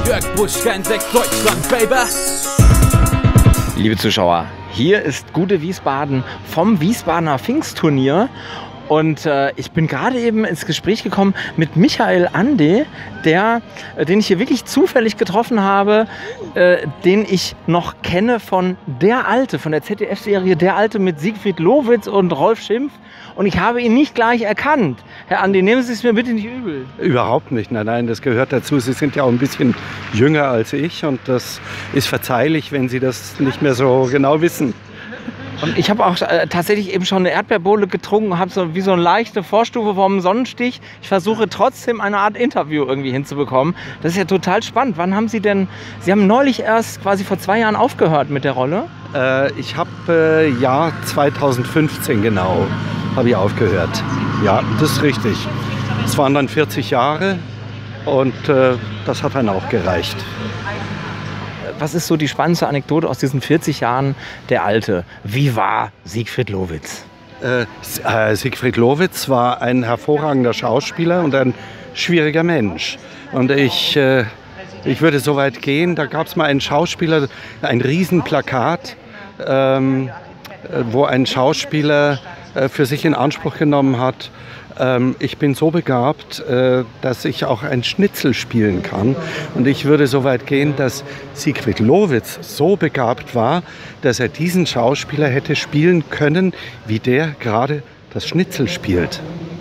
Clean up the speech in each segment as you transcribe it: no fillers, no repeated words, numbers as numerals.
Jörg Busch, Fernsehsekt Deutschland, Baby. Liebe Zuschauer, hier ist Gute Wiesbaden vom Wiesbadener Pfingstturnier. Und ich bin gerade eben ins Gespräch gekommen mit Michael Ande, den ich hier wirklich zufällig getroffen habe, den ich noch kenne von Der Alte, von der ZDF-Serie Der Alte mit Siegfried Lowitz und Rolf Schimpf. Und ich habe ihn nicht gleich erkannt. Herr Ande, nehmen Sie es mir bitte nicht übel. Überhaupt nicht, nein, nein, das gehört dazu. Sie sind ja auch ein bisschen jünger als ich und das ist verzeihlich, wenn Sie das nicht mehr so genau wissen. Und ich habe auch tatsächlich eben schon eine Erdbeerbohle getrunken, habe so wie so eine leichte Vorstufe vom Sonnenstich. Ich versuche trotzdem eine Art Interview irgendwie hinzubekommen. Das ist ja total spannend. Wann haben Sie denn, Sie haben neulich erst quasi vor 2 Jahren aufgehört mit der Rolle? Ich habe Jahr 2015 genau, habe ich aufgehört. Ja, das ist richtig. Es waren dann 40 Jahre und das hat dann auch gereicht. Was ist so die spannendste Anekdote aus diesen 40 Jahren Der Alte? Wie war Siegfried Lowitz? Siegfried Lowitz war ein hervorragender Schauspieler und ein schwieriger Mensch. Und ich würde so weit gehen, da gab es mal einen Schauspieler, ein Riesenplakat, wo ein Schauspieler für sich in Anspruch genommen hat, ich bin so begabt, dass ich auch ein Schnitzel spielen kann. Und ich würde so weit gehen, dass Siegfried Lowitz so begabt war, dass er diesen Schauspieler hätte spielen können, wie der gerade das Schnitzel spielt.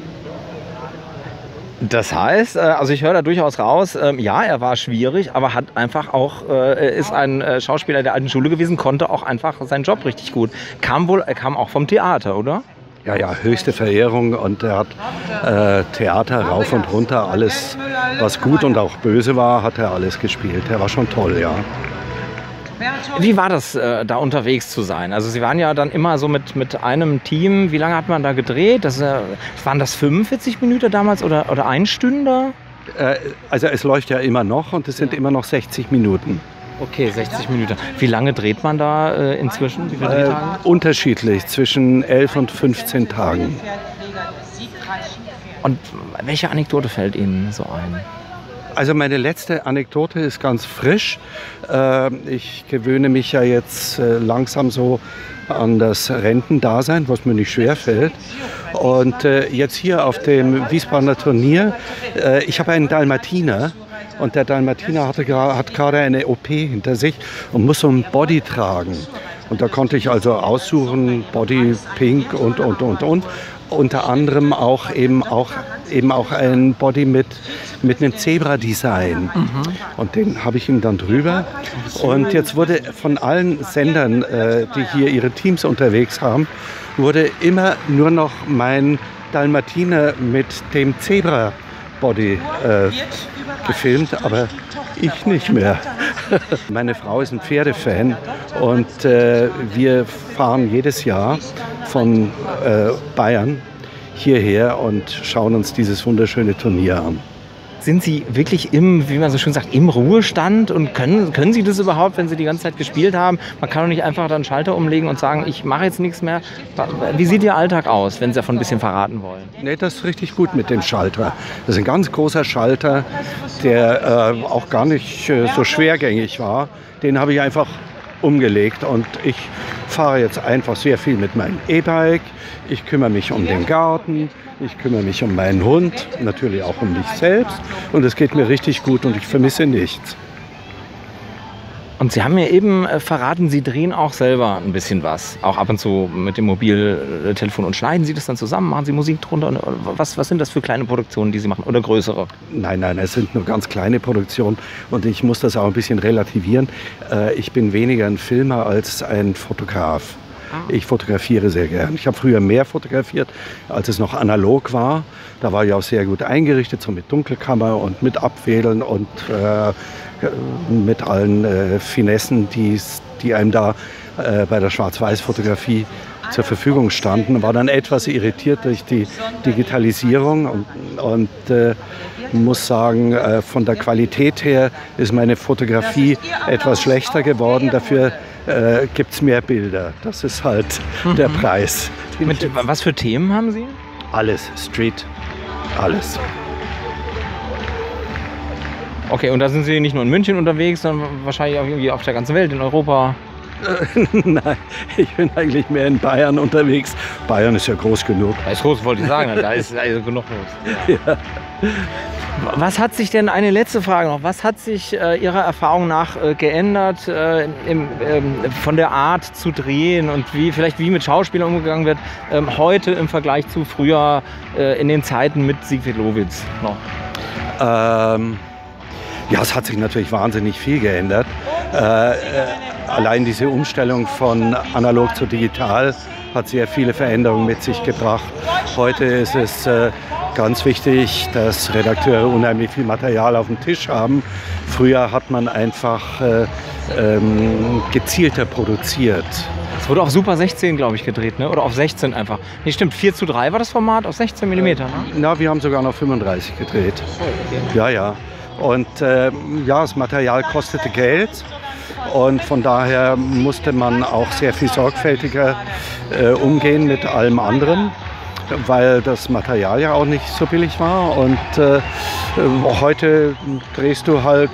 Das heißt, also ich höre da durchaus raus, ja, er war schwierig, aber hat einfach auch, ist ein Schauspieler der alten Schule gewesen, konnte auch einfach seinen Job richtig gut. Er kam auch vom Theater, oder? Ja, ja, höchste Verehrung und er hat Theater rauf und runter, alles, was gut und auch böse war, hat er alles gespielt. Er war schon toll, ja. Wie war das, da unterwegs zu sein? Also Sie waren ja dann immer so mit einem Team. Wie lange hat man da gedreht? Waren das 45 Minuten damals oder 1 Stunde? Also es läuft ja immer noch und es sind immer noch 60 Minuten. Okay, 60 Minuten. Wie lange dreht man da inzwischen? Wie viele Drehtage? Unterschiedlich, zwischen 11 und 15 Tagen. Und welche Anekdote fällt Ihnen so ein? Also meine letzte Anekdote ist ganz frisch. Ich gewöhne mich ja jetzt langsam so an das Rentendasein, was mir nicht schwer fällt. Und jetzt hier auf dem Wiesbadener Turnier, ich habe einen Dalmatiner. Und der Dalmatiner hat gerade eine OP hinter sich und muss so ein Body tragen. Und da konnte ich also aussuchen, Body, Pink und. Unter anderem auch ein Body mit einem Zebra-Design. Mhm. Und den habe ich ihm dann drüber. Und jetzt wurde von allen Sendern, die hier ihre Teams unterwegs haben, wurde immer nur noch mein Dalmatiner mit dem Zebra-Body gefilmt, aber ich nicht mehr. Meine Frau ist ein Pferdefan und wir fahren jedes Jahr von Bayern hierher und schauen uns dieses wunderschöne Turnier an. Sind Sie wirklich wie man so schön sagt, im Ruhestand und können Sie das überhaupt, wenn Sie die ganze Zeit gespielt haben? Man kann doch nicht einfach dann einen Schalter umlegen und sagen, ich mache jetzt nichts mehr. Wie sieht Ihr Alltag aus, wenn Sie davon ein bisschen verraten wollen? Nee, das ist richtig gut mit dem Schalter. Das ist ein ganz großer Schalter, der auch gar nicht so schwergängig war. Den habe ich einfach umgelegt und ich fahre jetzt einfach sehr viel mit meinem E-Bike. Ich kümmere mich um den Garten, ich kümmere mich um meinen Hund, natürlich auch um mich selbst und es geht mir richtig gut und ich vermisse nichts. Und Sie haben mir eben verraten, Sie drehen auch selber ein bisschen was, auch ab und zu mit dem Mobiltelefon und schneiden Sie das dann zusammen, machen Sie Musik drunter? Was sind das für kleine Produktionen, die Sie machen oder größere? Nein, es sind nur ganz kleine Produktionen und ich muss das auch ein bisschen relativieren. Ich bin weniger ein Filmer als ein Fotograf. Ich fotografiere sehr gern. Ich habe früher mehr fotografiert, als es noch analog war. Da war ich auch sehr gut eingerichtet, so mit Dunkelkammer und mit Abwählen und mit allen Finessen, die einem da bei der Schwarz-Weiß-Fotografie zur Verfügung standen. War dann etwas irritiert durch die Digitalisierung und muss sagen, von der Qualität her ist meine Fotografie etwas schlechter geworden. Dafür gibt es mehr Bilder. Das ist halt der Preis. Was für Themen haben Sie? Alles, Street, alles. Okay, und da sind Sie nicht nur in München unterwegs, sondern wahrscheinlich auch irgendwie auf der ganzen Welt, in Europa. Nein, ich bin eigentlich mehr in Bayern unterwegs. Bayern ist ja groß genug. Da ist groß, wollte ich sagen, da ist also genug los. Ja. Was hat sich denn, eine letzte Frage noch, was hat sich Ihrer Erfahrung nach geändert von der Art zu drehen und wie mit Schauspielern umgegangen wird, heute im Vergleich zu früher in den Zeiten mit Siegfried Lowitz noch? Ja, es hat sich natürlich wahnsinnig viel geändert. Allein diese Umstellung von analog zu digital hat sehr viele Veränderungen mit sich gebracht. Heute ist es ganz wichtig, dass Redakteure unheimlich viel Material auf dem Tisch haben. Früher hat man einfach gezielter produziert. Es wurde auf Super 16, glaube ich, gedreht, ne? Oder auf 16 einfach. Nee, stimmt, 4:3 war das Format, auf 16 mm, ne? Na, wir haben sogar noch 35 gedreht. Oh, okay. Ja, ja. Und ja, das Material kostete Geld. Und von daher musste man auch sehr viel sorgfältiger umgehen mit allem anderen, weil das Material ja auch nicht so billig war. Und heute drehst du halt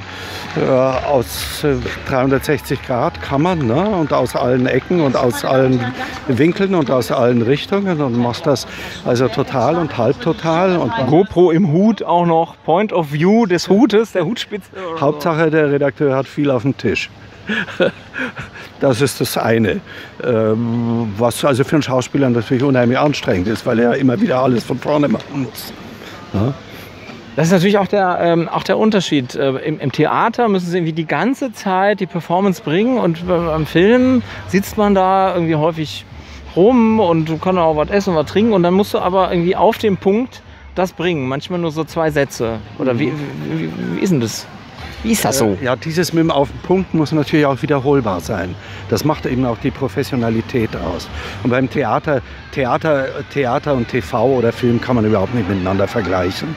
aus 360 Grad Kammern, ne? Und aus allen Ecken und aus allen Winkeln und aus allen Richtungen und machst das also total und halbtotal. Und GoPro im Hut auch noch, Point of View des Hutes, der Hutspitze. Hauptsache der Redakteur hat viel auf dem Tisch. Das ist das eine, was also für einen Schauspieler natürlich unheimlich anstrengend ist, weil er immer wieder alles von vorne machen muss. Ja? Das ist natürlich auch der Unterschied. Im Theater müssen sie irgendwie die ganze Zeit die Performance bringen und beim Film sitzt man da irgendwie häufig rum und du kannst auch was essen, was trinken und dann musst du aber irgendwie auf den Punkt das bringen. Manchmal nur so 2 Sätze. Oder wie ist denn das? Wie ist das so? Ja, dieses mit dem auf den Punkt muss natürlich auch wiederholbar sein. Das macht eben auch die Professionalität aus. Und beim Theater und TV oder Film kann man überhaupt nicht miteinander vergleichen.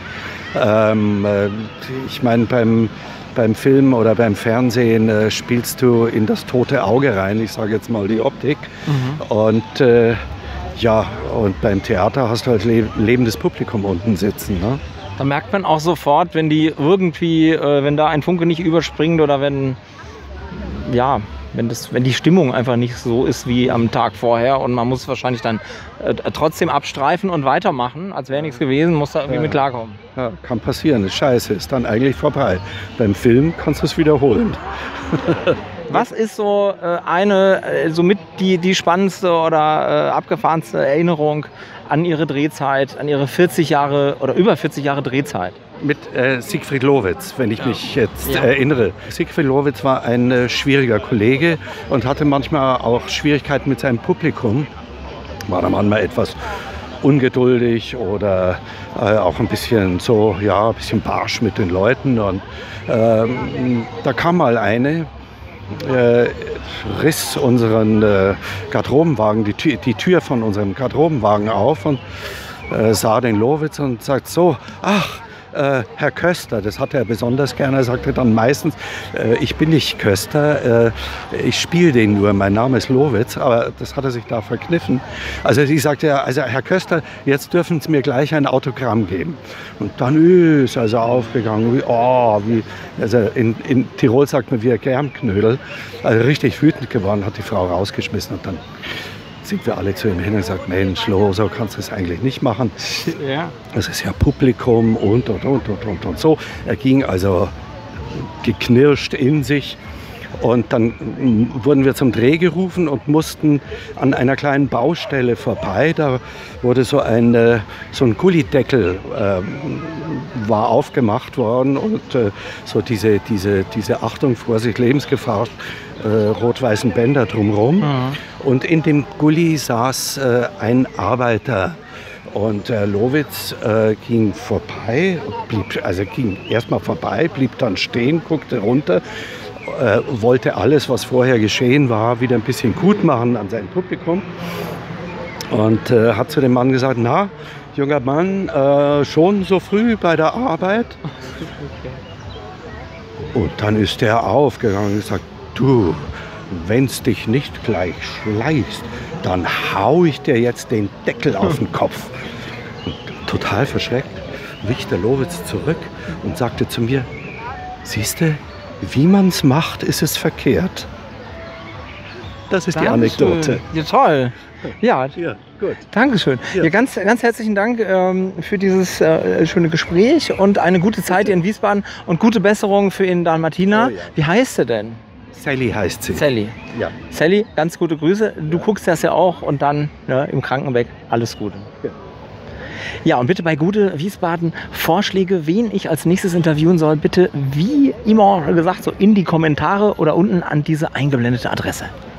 Ich meine, beim Film oder beim Fernsehen spielst du in das tote Auge rein, ich sage jetzt mal die Optik. Und ja, und beim Theater hast du halt lebendes Publikum unten sitzen. Ne? Da merkt man auch sofort, wenn die irgendwie, wenn da ein Funke nicht überspringt oder wenn die Stimmung einfach nicht so ist wie am Tag vorher und man muss wahrscheinlich dann trotzdem abstreifen und weitermachen, als wäre nichts gewesen, muss da irgendwie mit klarkommen. Ja, kann passieren, ist scheiße, ist dann eigentlich vorbei. Beim Film kannst du es wiederholen. Was ist so somit die spannendste oder abgefahrenste Erinnerung an Ihre Drehzeit, an Ihre 40 Jahre oder über 40 Jahre Drehzeit? Mit Siegfried Lowitz, wenn ich mich jetzt erinnere. Siegfried Lowitz war ein schwieriger Kollege und hatte manchmal auch Schwierigkeiten mit seinem Publikum. War dann manchmal etwas ungeduldig oder auch ein bisschen so, ja, ein bisschen barsch mit den Leuten. Und da kam mal eine, riss unseren Garderobenwagen, die Tür von unserem Garderobenwagen auf und sah den Lowitz und sagt so, ach, Herr Köster, das hat er besonders gerne. Er sagte dann meistens, ich bin nicht Köster, ich spiele den nur, mein Name ist Lowitz, aber das hat er sich da verkniffen. Also ich sagte ja, also Herr Köster, jetzt dürfen Sie mir gleich ein Autogramm geben. Und dann ist er also aufgegangen, also in Tirol sagt man wie ein Germknödel, also richtig wütend geworden, hat die Frau rausgeschmissen und dann sind wir alle zu ihm hin und gesagt, Mensch, Lo, so kannst du es eigentlich nicht machen. Ja. Das ist ja Publikum und so. Er ging also geknirscht in sich und dann wurden wir zum Dreh gerufen und mussten an einer kleinen Baustelle vorbei. Da wurde so ein Gullideckel war aufgemacht worden und so diese Achtung, Vorsicht, Lebensgefahr, rot-weißen Bänder drumherum. Und in dem Gully saß ein Arbeiter. Und Lowitz ging vorbei, ging erstmal vorbei, blieb dann stehen, guckte runter, wollte alles, was vorher geschehen war, wieder ein bisschen gut machen an sein Publikum. Und hat zu dem Mann gesagt, na, junger Mann, schon so früh bei der Arbeit? Und dann ist der aufgegangen und gesagt, du, wenn's dich nicht gleich schleichst, dann hau ich dir jetzt den Deckel auf den Kopf. Und total verschreckt wich der Lowitz zurück und sagte zu mir, Siehst du, wie man es macht, ist es verkehrt. Das ist die Anekdote. Ja, toll. Ja, Ja, gut. Dankeschön. Ja. Ja, ganz herzlichen Dank für dieses schöne Gespräch und eine gute Zeit hier in Wiesbaden und gute Besserung für Ihren Dalmatiner. Oh ja. Wie heißt sie denn? Sally heißt sie. Sally. Ja. Sally, ganz gute Grüße. Du guckst das ja auch und dann im Krankenbett alles Gute. Ja. Ja, und bitte bei Gute Wiesbaden Vorschläge, wen ich als nächstes interviewen soll, bitte, wie immer gesagt, so in die Kommentare oder unten an diese eingeblendete Adresse.